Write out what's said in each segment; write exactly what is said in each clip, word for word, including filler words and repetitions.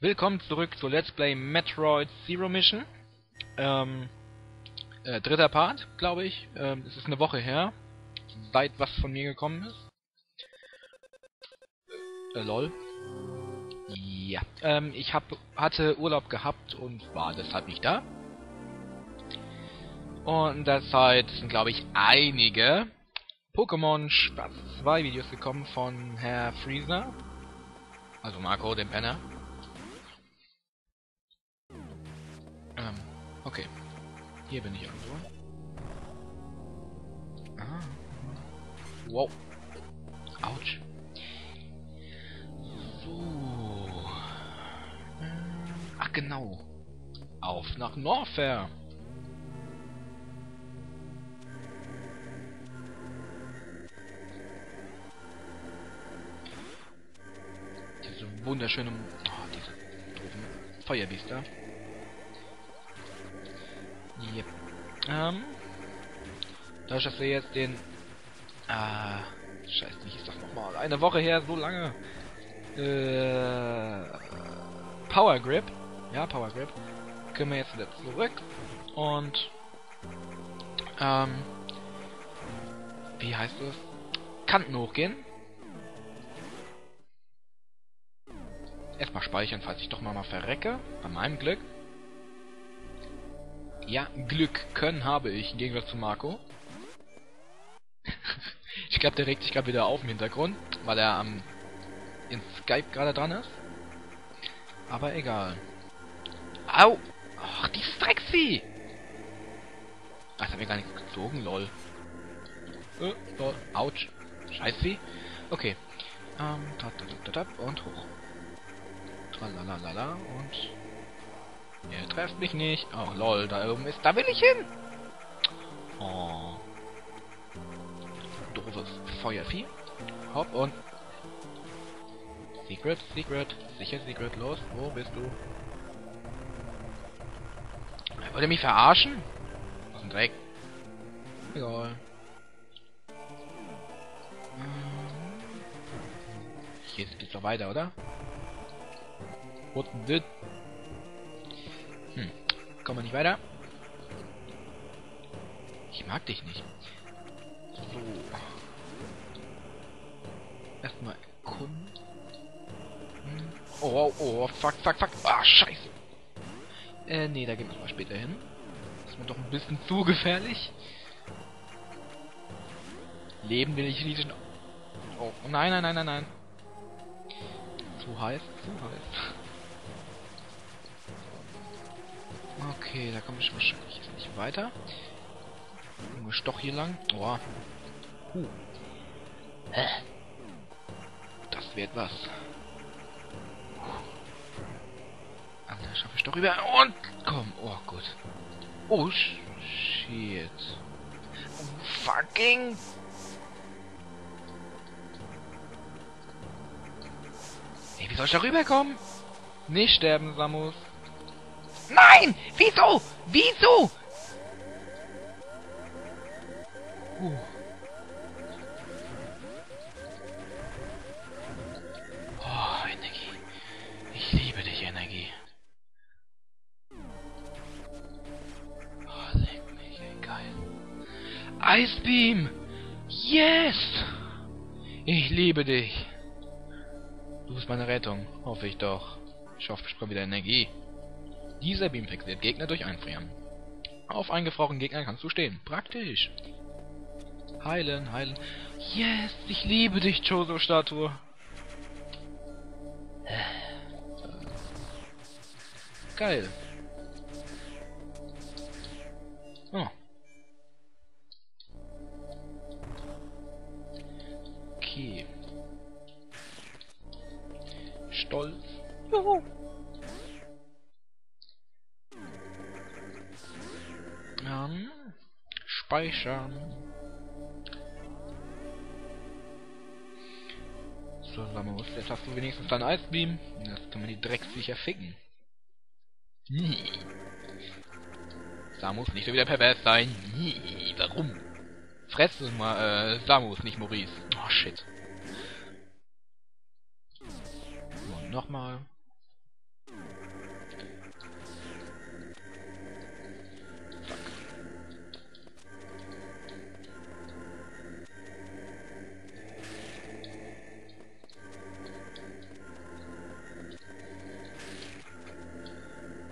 Willkommen zurück zu Let's Play Metroid Zero Mission. Ähm, äh, dritter Part, glaube ich. Ähm, es ist eine Woche her, seit was von mir gekommen ist. Äh, lol. Ja. Ähm, ich hab, hatte Urlaub gehabt und war deshalb nicht da. Und in der Zeit sind, glaube ich, einige Pokémon Spaß zwei Videos gekommen von Herr Freezer. Also Marco, dem Penner. Ähm, okay. Hier bin ich irgendwo. Ah. Wow. Autsch. So. Ach genau. Auf nach Norfair. Diese wunderschöne... Oh, diese doofen Feuerbiester. Yep. Ähm. Dadurch, dass wir jetzt den... Ah... Scheiße, wie hieß das nochmal? Eine Woche her, so lange. Äh... Power Grip. Ja, Power Grip. Können wir jetzt wieder zurück. Und... Ähm... Wie heißt es? Kanten hochgehen. Erstmal speichern, falls ich doch mal, mal verrecke. Bei meinem Glück. Ja, Glück können habe ich, im Gegensatz zu Marco. Ich glaube, der regt sich gerade wieder auf im Hintergrund, weil er am ähm, in Skype gerade dran ist. Aber egal. Au! Ach, die Drecksvieh! Ach, das hat mir gar nichts gezogen, lol. Äh, lol. Autsch. Scheißvieh. Okay. Ähm, tap, tap, tap, tap, und hoch. Tralalala und... Ihr trefft mich nicht. Oh, lol, da oben ist... Da will ich hin! Oh. Doofes Feuervieh. Hopp und... Secret, Secret. Sicher, Secret, los. Wo bist du? Wollt ihr mich verarschen? Was ein Dreck. Egal. Hier geht's doch weiter, oder? What did... Hm. Kommen wir nicht weiter? Ich mag dich nicht. So. Erstmal erkunden. Hm. Oh, oh, oh, fuck, fuck, fuck. Ah, scheiße. Äh, nee, da gehen wir mal später hin. Das ist mir doch ein bisschen zu gefährlich. Leben will ich nicht. Oh, nein, nein, nein, nein, nein. Zu heiß, zu heiß. Okay, da komme ich wahrscheinlich jetzt nicht weiter. Nur Stoch hier lang. Oh. Huh. Hä? Das wird was. Ah, da schaffe ich doch rüber. Und komm. Oh, gut. Oh, shit. Oh, fucking. Ey, wie soll ich da rüberkommen? Nicht sterben, Samus. Nein! Wieso? Wieso? Uh. Oh, Energie. Ich liebe dich, Energie. Oh, leck mich, ey, geil. Ice Beam! Yes! Ich liebe dich. Du bist meine Rettung. Hoffe ich doch. Ich hoffe, ich bekomme wieder Energie. Dieser Beam fixiert Gegner durch Einfrieren. Auf eingefrorenen Gegnern kannst du stehen. Praktisch. Heilen, heilen. Yes, ich liebe dich, Chozo-Statue. Geil. Oh. Okay. Stolz. Juhu. Ähm, speichern. So, Samus, jetzt hast du wenigstens dein Eisbeam. Jetzt kann man die Drecksviecher ficken. Hm. Samus, nicht so wieder pervers sein. Hm. Warum? Fress es mal, äh, Samus, nicht Maurice. Oh, shit. So, nochmal.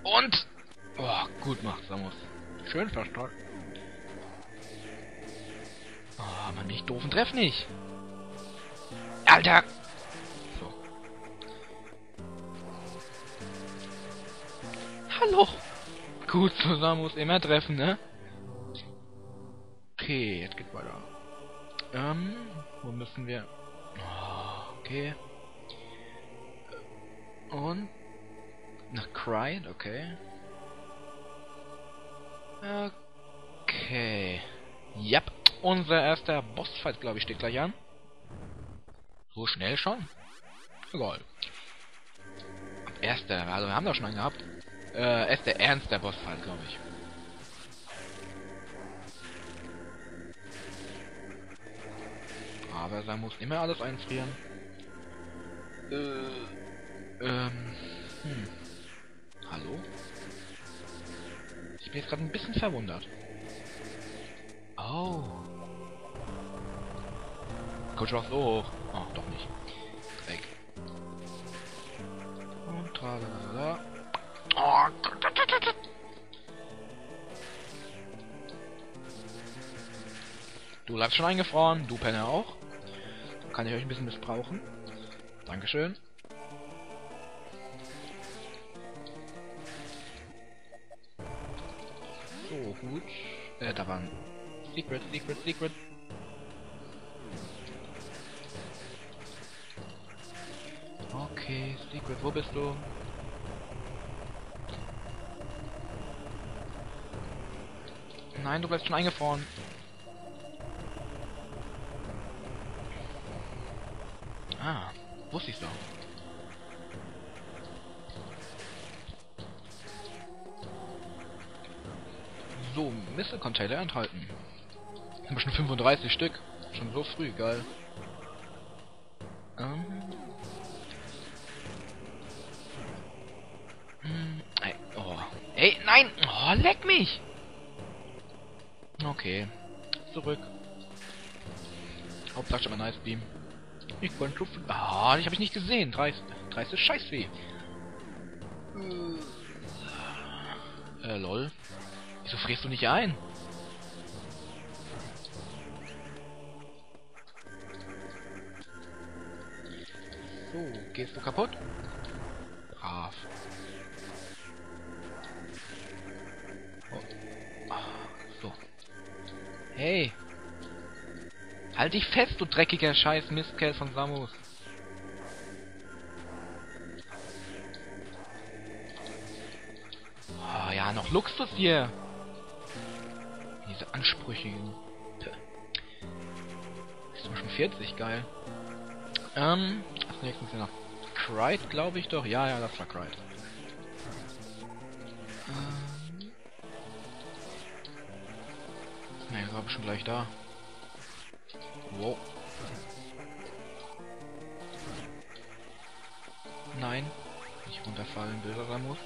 Und... Oh, gut macht Samus. Schön verstanden. Oh, Mann, ich doofen Treff nicht. Alter! So. Hallo! Gut, zusammen muss immer treffen, ne? Okay, jetzt geht's weiter. Ähm, wo müssen wir... Oh, okay. Und... Nach Cryde, okay. Okay. Yep. Unser erster Bossfight, glaube ich, steht gleich an. So schnell schon? Egal. Erster, also wir haben doch schon einen gehabt. Äh, ist der Ernst der Bossfight, glaube ich. Aber er muss immer alles einfrieren. Äh, ähm, hm. Hallo? Ich bin jetzt gerade ein bisschen verwundert. Oh. Coach war so hoch. Oh, doch nicht. Weg. Und tralalala. Oh. Du bleibst schon eingefroren, du Penner auch. Kann ich euch ein bisschen missbrauchen. Dankeschön. So, gut. Äh, da waren Secret, Secret, Secret. Okay, Secret, wo bist du? Nein, du bleibst schon eingefroren. Ah, wusste ich so. So, Missile-Container enthalten. Haben wir schon fünfunddreißig Stück. Schon so früh, geil. Ähm. Hm, ey, oh. Ey, nein! Oh, leck mich! Okay. Zurück. Hauptsache schon mal Nice Beam. Ich bin schon... Ah, ich habe ich nicht gesehen. Dreist. Dreist ist Scheißweh. Äh, lol. Wieso frierst du nicht ein? So, gehst du kaputt? Brav. Oh. So. Hey. Halt dich fest, du dreckiger Scheiß Mistkerl von Samus. Oh, ja, noch Luxus hier. Diese ansprüchigen. Ist doch schon vierzig, geil. Ähm, als nächstes noch Cryde, glaube ich doch. Ja, ja, das war Cryde. Ähm. Ne, glaube ich schon gleich da. Wow. Nein. Nicht runterfallen, böser sein muss.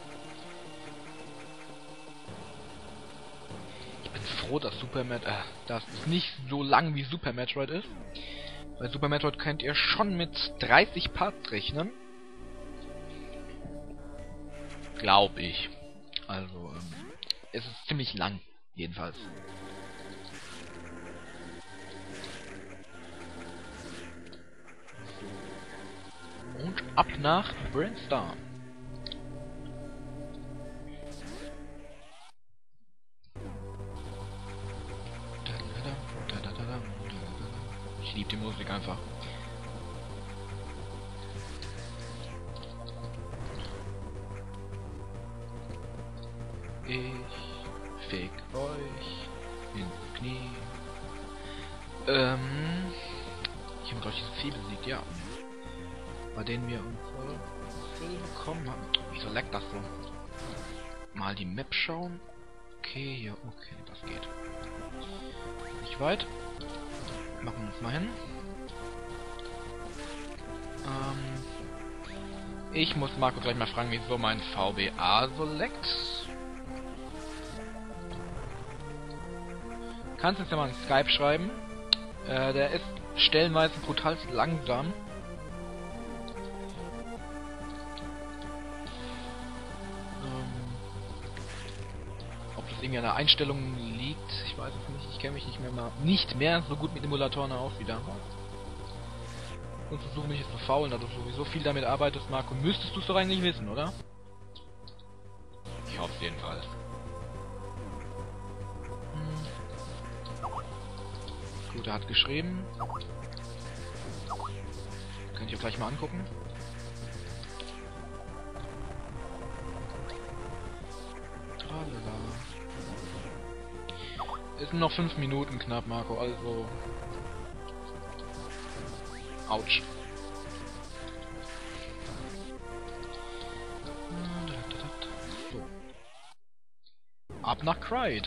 Ich bin froh, dass Super Metroid, äh, dass es nicht so lang wie Super Metroid ist. Bei Super Metroid könnt ihr schon mit dreißig Parts rechnen. Glaub ich. Also, ähm, es ist ziemlich lang, jedenfalls. Und ab nach Brinstar. Ich liebe die Musik einfach. Ich fick euch ins Knie. Ähm, ich habe doch dieses Vieh besiegt, ja. Bei denen wir unsere Skill bekommen haben. Wieso leckt das so? Mal die Map schauen. Okay, ja, okay, das geht. Nicht weit. Machen wir uns mal hin. Ähm, ich muss Marco gleich mal fragen, wieso mein V B A so leckt. Kannst du jetzt ja mal in Skype schreiben. Äh, der ist stellenweise brutal langsam. irgendwie an der Einstellung liegt. Ich weiß es nicht. Ich kenne mich nicht mehr mal nicht mehr so gut mit Emulatoren aus wie damals. Und versuche mich jetzt zu faulen, da du sowieso viel damit arbeitest, Marco. Müsstest du es doch eigentlich wissen, oder? Ich hoffe jedenfalls. Hm. Gut, er hat geschrieben. Kann ich auch gleich mal angucken. Tralala. Es sind noch fünf Minuten knapp, Marco, also... Autsch. So. Ab nach Cryde.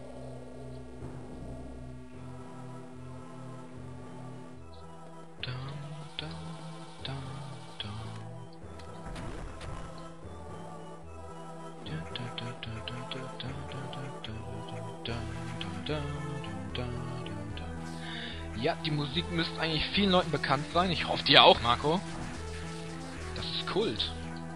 Ja, die Musik müsste eigentlich vielen Leuten bekannt sein. Ich hoffe dir auch, Marco. Das ist Kult.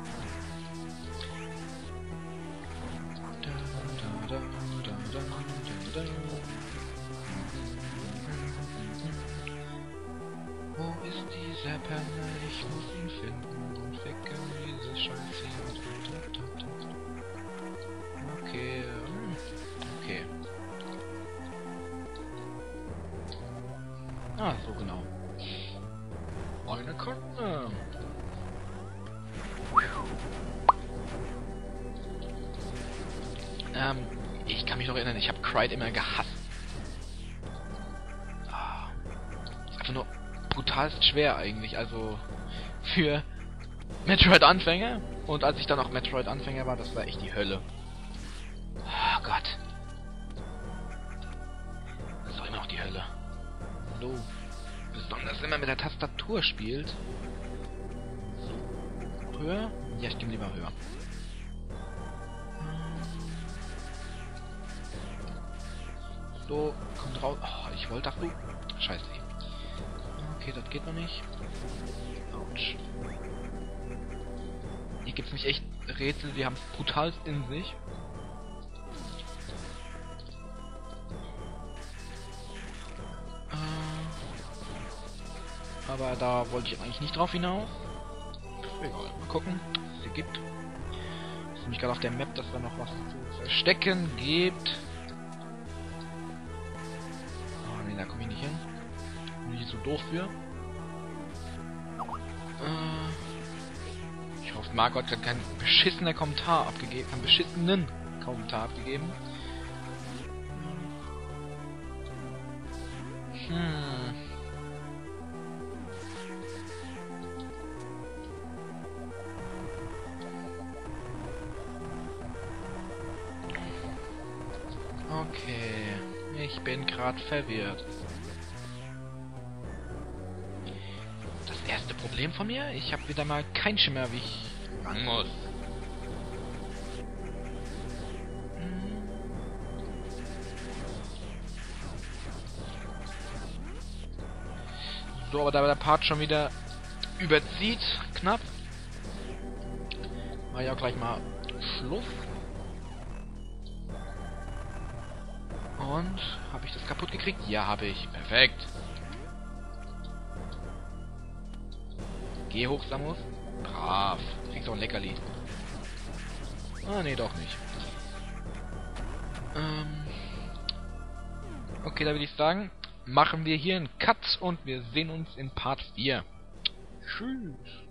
Wo ist dieser Penner? Ich muss ihn finden und wecken dieses Scheiß hier. Okay, okay. Ah, so genau. Eine Karte. Ähm, ich kann mich noch erinnern, ich habe Cryde immer gehasst. Ah, ist einfach nur brutalst schwer eigentlich, also für Metroid-Anfänger. Und als ich dann auch Metroid-Anfänger war, das war echt die Hölle. Oh Gott. Das ist doch immer noch die Hölle. So. Besonders wenn man mit der Tastatur spielt. So. Höher? Ja, ich gehe lieber höher. So, kommt raus. Oh, ich wollte, ach du. Scheiße. Okay, das geht noch nicht. Autsch. Hier gibt's mich echt Rätsel, die haben es brutal in sich. Aber da wollte ich eigentlich nicht drauf hinaus. Egal, mal gucken, was es hier gibt. Ich sehe mich gerade auf der Map, dass da noch was zu verstecken gibt. Oh ne, da komme ich nicht hin. Bin ich so doof für. Äh, ich hoffe, Margot hat keinen beschissenen Kommentar abgegeben. Keinen beschissenen Kommentar abgegeben. Hm. Okay, ich bin gerade verwirrt. Das erste Problem von mir, ich habe wieder mal kein Schimmer, wie ich ran muss. So, aber da der Part schon wieder überzieht, knapp, war ja auch gleich mal Schluss. Und habe ich das kaputt gekriegt? Ja, habe ich. Perfekt. Geh hoch, Samus. Brav. Kriegst auch ein Leckerli. Ah, nee, doch nicht. Ähm. Okay, da würde ich sagen, machen wir hier einen Cut und wir sehen uns in Part vier. Tschüss.